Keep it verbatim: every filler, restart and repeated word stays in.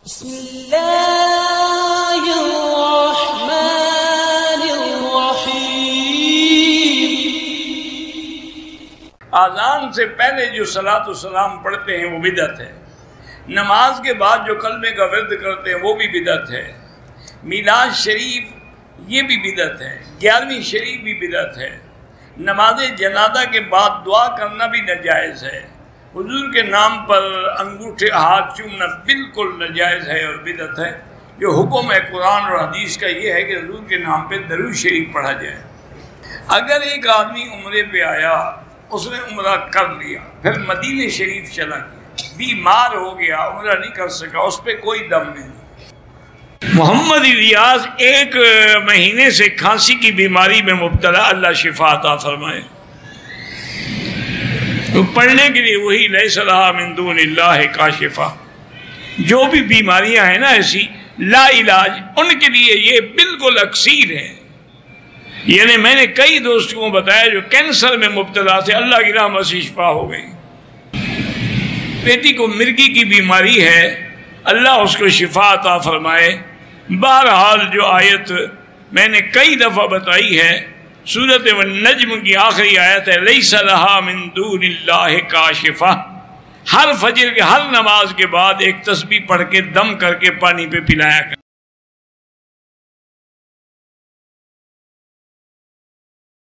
بسم اللہ الرحمن الرحیم۔ آذان سے پہلے جو صلاۃ و سلام پڑھتے ہیں وہ بدعت ہے۔ نماز کے بعد جو کلمے کا ورد کرتے ہیں وہ بھی بدعت ہے۔ میلاد شریف یہ بھی بدعت ہے۔ گیارہویں شریف بھی بدعت ہے۔ نماز جنازہ کے بعد دعا کرنا بھی ناجائز ہے۔ حضور کے نام پر انگوٹھے ہاتھ چومنا بالکل ناجائز ہے اور بدعت ہے۔ جو حکم ہے قرآن اور حدیث کا یہ ہے کہ حضور کے نام پہ درود شریف پڑھا جائے۔ اگر ایک آدمی عمرے پہ آیا، اس نے عمرہ کر لیا، پھر مدینہ شریف چلا گیا، بیمار ہو گیا، عمرہ نہیں کر سکا، اس پہ کوئی دم نہیں۔ محمد الیاس ایک مہینے سے کھانسی کی بیماری میں مبتلا، اللہ شفا عطا فرمائے۔ تو پڑھنے کے لیے وہی لیس لہا من دون اللہ کاشفہ، جو بھی بیماریاں ہیں نا ایسی لا علاج، ان کے لیے یہ بالکل اکسیر ہے۔ یعنی میں نے کئی دوستوں کو بتایا جو کینسر میں مبتلا تھے، اللہ کی رحمت سے شفا ہو گئی۔ بیٹی کو مرگی کی بیماری ہے، اللہ اس کو شفا عطا فرمائے۔ بہرحال جو آیت میں نے کئی دفعہ بتائی ہے، سورۃ النجم کی آخری آیت ہے لیس لہا من دون اللہ کاشفہ۔ ہر فجر کے ہر نماز کے بعد ایک تسبیح پڑھ کے دم کر کے پانی پہ پلایا کر۔